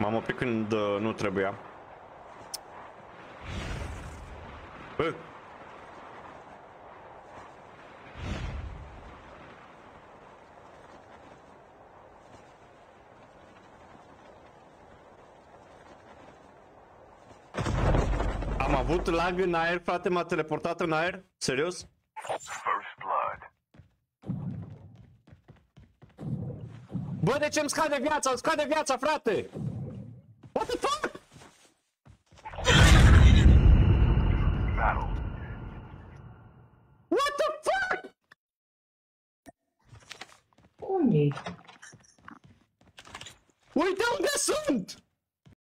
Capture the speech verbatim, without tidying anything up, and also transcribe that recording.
M-am oprit când uh, nu trebuia. Bă! Am avut lag în aer, frate, m-a teleportat în aer? Serios? Bă, de ce îmi scade viața? Îmi scade viața, frate! What the fuck? What the fuck? Unde? Uite unde sunt!